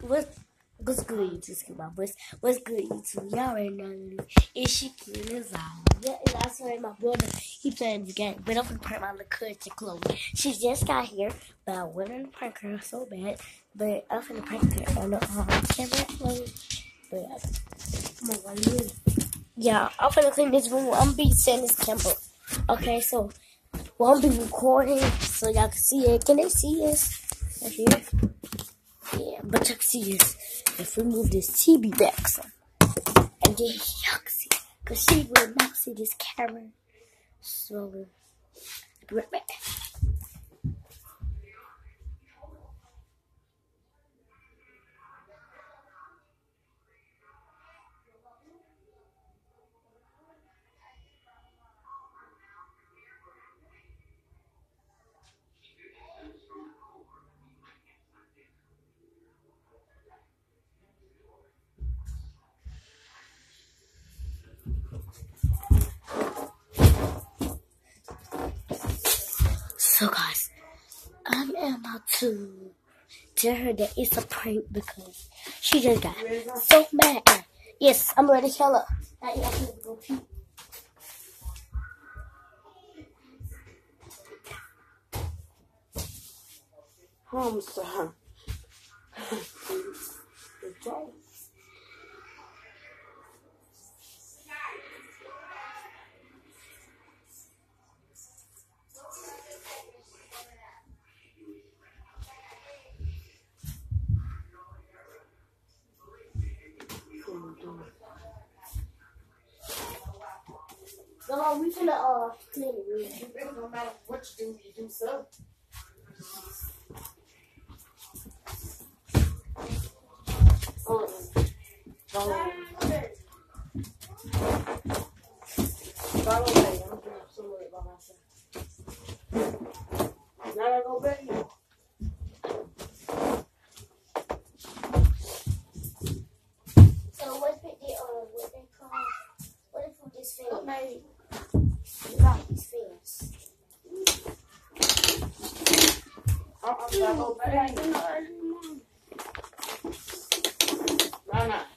what's good, YouTube? Excuse my voice. What's good, YouTube? Y'all already know it's Shiki and it's all. Yeah, and I saw my brother, he playing the game. But I'm gonna prank my little cousin, Chloe. She just got here, but I went in to prank her so bad. But I'm finna prank her on the camera. But yeah, I'm finna clean this room. I'm gonna be setting this camera. Okay, so well, I'm gonna be recording so y'all can see it. Can they see us? Right here? Yeah, but y'all can see us. If we move this TV back some, and then y'all can see, cause she will not see this camera. So, I'll be right back. So guys, I am about to tell her that it's a prank because she just got so mad. Yes, I'm ready to tell her. Now y'all can go pee. I'm sorry. So we finna clean the room. It don't matter what you do so. Follow me. I'm doing some of it by myself. Now I go back here. So what they call? What if we just finish? What made Right, these fans. I'm gonna go back. No.